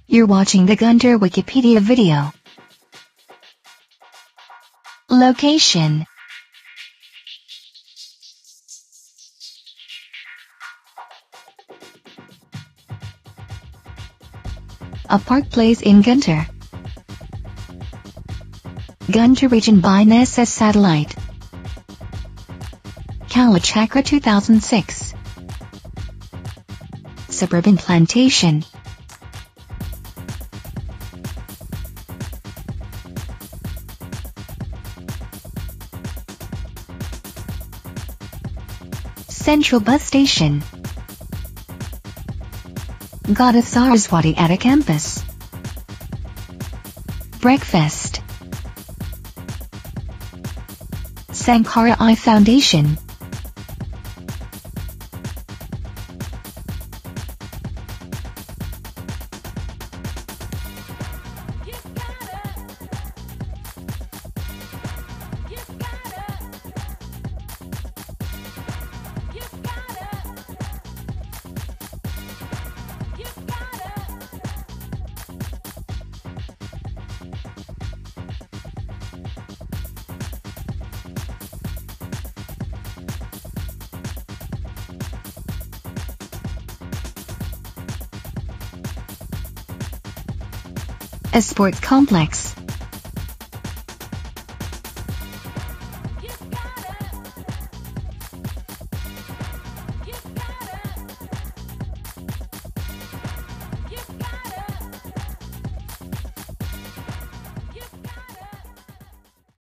You're watching the Guntur Wikipedia video. Location: a park place in Guntur. Guntur region by NASA satellite. Kalachakra 2006. Suburban Plantation. Central Bus Station. Goddess Saraswati at a campus. Breakfast. Sankara Eye Foundation. A sports complex.